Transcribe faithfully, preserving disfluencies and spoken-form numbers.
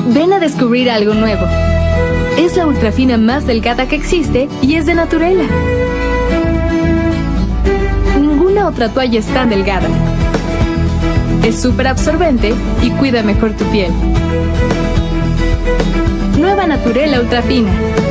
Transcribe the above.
Ven a descubrir algo nuevo. Es la ultrafina más delgada que existe y es de Naturela. Ninguna otra toalla es tan delgada. Es súper absorbente y cuida mejor tu piel. Nueva Naturela Ultrafina.